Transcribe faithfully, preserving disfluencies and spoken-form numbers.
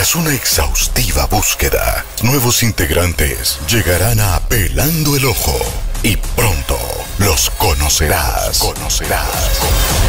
Tras una exhaustiva búsqueda, nuevos integrantes llegarán a Pelando el Ojo y pronto los conocerás. Conocerás.